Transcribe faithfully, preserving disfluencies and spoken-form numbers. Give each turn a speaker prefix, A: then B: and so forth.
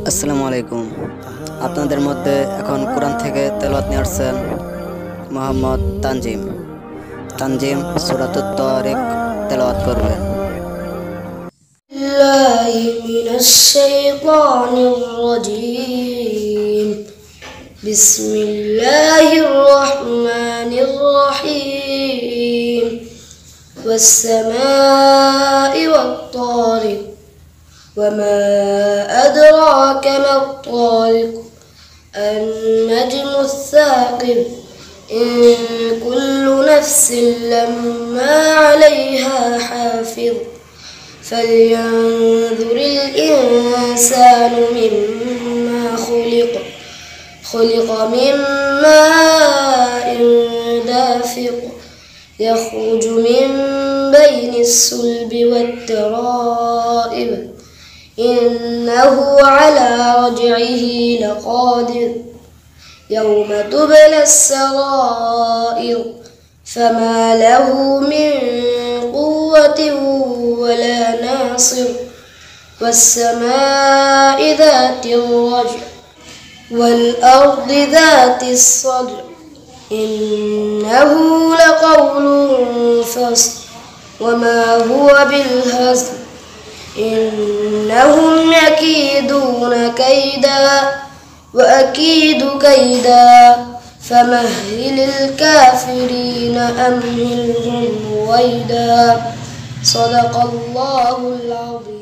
A: আসসালামু আলাইকুম। আপনাদের মধ্যে এখন কোরআন থেকে তেলাওয়াত নিয়ে আসছেন মোহাম্মদ তানজিম। তানজিম সূরাতুত তারিক তেলাওয়াত করবেন।
B: বিল্লাহি মিনাশ শাইতানির রাজীম। বিসমিল্লাহির রহমানির রহিম। ওয়াস-সামাই ওয়াত-তারিক وما أدراك ما الطارق النجم الثاقب إن كل نفس لما عليها حافظ فلينظر الإنسان مما خلق خلق من ماء دافق يخرج من بين الصلب والترائب إنه على رجعه لقادر يوم تبلى السرائر فما له من قوة ولا ناصر والسماء ذات الرجع والأرض ذات الصدع إنه لقول فصل وما هو بالهزل إنهم يكيدون كيدا وأكيد كيدا فمهل الكافرين أمهلهم رويدا صدق الله العظيم.